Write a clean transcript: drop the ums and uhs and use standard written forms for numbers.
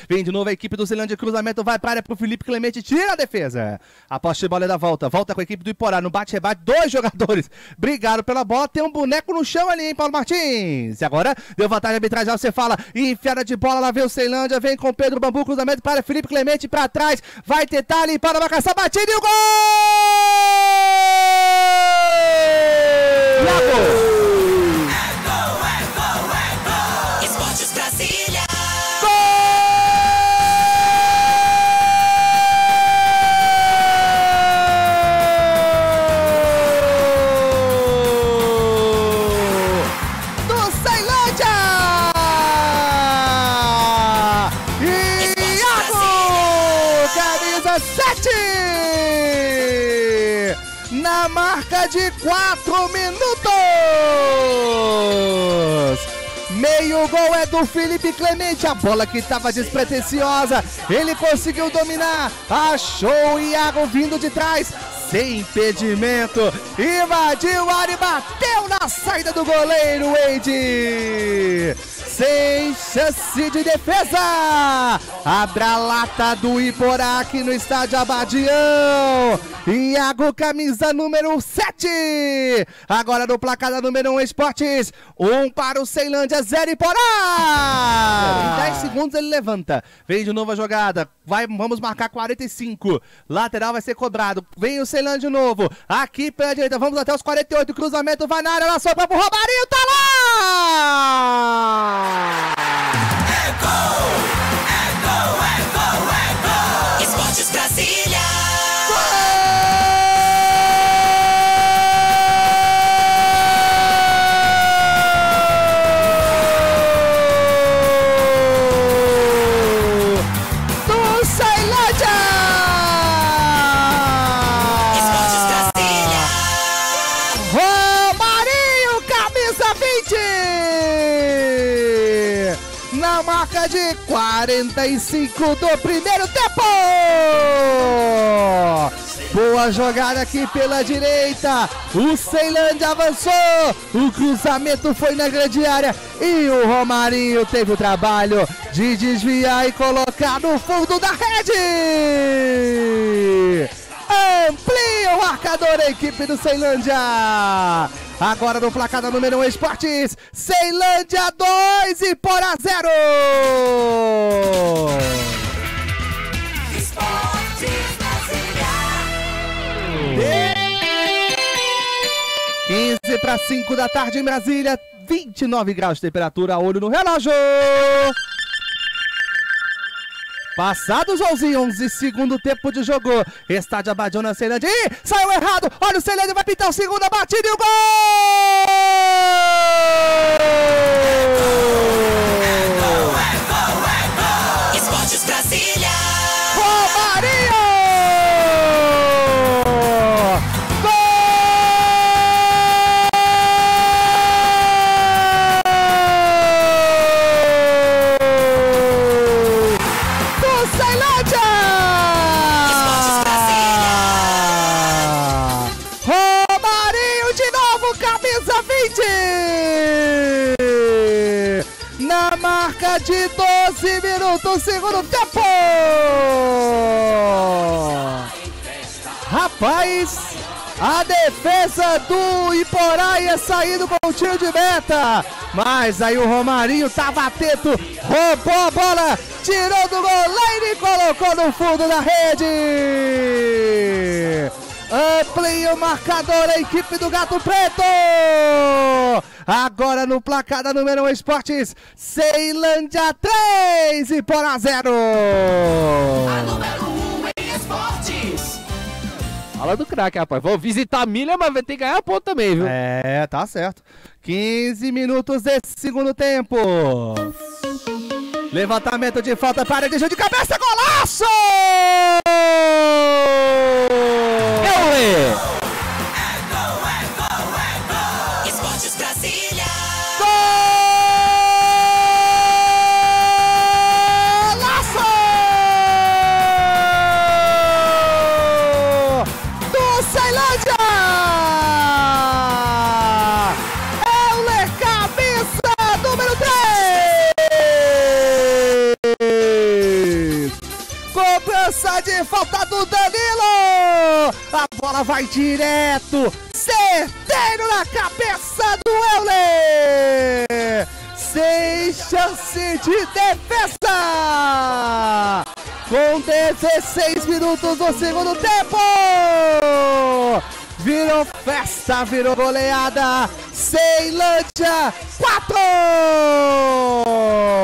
Vem de novo a equipe do Ceilândia, cruzamento vai para a área pro Felipe Clemente, tira a defesa. A posse de bola é da volta com a equipe do Iporá, no bate-rebate, 2 jogadores brigaram pela bola, tem um boneco no chão ali, hein, Paulo Martins. E agora, deu vantagem arbitragem, você fala, enfiada de bola, lá vem o Ceilândia, vem com Pedro Bambu, cruzamento para Felipe Clemente, para trás, vai tentar limpar a marcação, batida e o gol! Esportes Brasília. Do Ceilândia! Iago! Camisa 7! Na marca de 4 minutos! Meio gol é do Felipe Clemente, a bola que estava despretensiosa, ele conseguiu dominar, achou o Iago vindo de trás, sem impedimento, invadiu a área e bateu na saída do goleiro Wade. Sem chance de defesa, abre a lata do Iporá aqui no estádio Abadião. Iago, camisa número 7. Agora no placar da número 1 Esportes. 1 para o Ceilândia, 0 Iporá. Em 10 segundos ele levanta. Vem de novo a jogada. Vamos marcar 45. Lateral vai ser cobrado. Vem o Ceilândia de novo. Aqui pela direita. Vamos até os 48. Cruzamento vai na área. Ela sobrou pro Romarinho. Tá lá! É gol! É gol! É gol! É gol! Esportes Brasília. Na marca de 45 do primeiro tempo. Boa jogada aqui pela direita. O Ceilândia avançou. O cruzamento foi na grande área. E o Romarinho teve o trabalho de desviar e colocar no fundo da rede. Amplia o marcador a equipe do Ceilândia. Agora no placar da número 1 Esportes, Ceilândia 2 e Iporá 0. Esportes Brasília. 15 para 5 da tarde em Brasília, 29 graus de temperatura, olho no relógio. Passados 11 segundo tempo de jogo. Estádio Abadião na Ceilândia. Ih, saiu errado. Olha o Ceilândia, vai pintar o segundo, a batida e o gol! É gol! Esportes Brasília. Romarinho! Na marca de 12 minutos, segundo tempo. Rapaz, a defesa do Iporá ia saindo com o tiro de meta, mas aí o Romarinho estava atento, roubou a bola, tirou do goleiro e colocou no fundo da rede. Amplia o marcador a equipe do Gato Preto. Agora no placar da número 1 Esportes, Ceilândia 3 e Iporá 0. A número 1 em esportes. Fala do craque, rapaz. Vou visitar a milha, mas vai ter que ganhar ponto também, viu? É, tá certo. 15 minutos desse segundo tempo. Levantamento de falta para a de cabeça, golaço! Esportes Brasília. Golaço! Do Ceilândia! Euler, camisa número 3! cobrança de falta do Danilo. A bola vai direto, certeiro na cabeça do Euler. Sem chance de defesa. Com 16 minutos do segundo tempo. Virou festa, virou goleada. Ceilândia 4.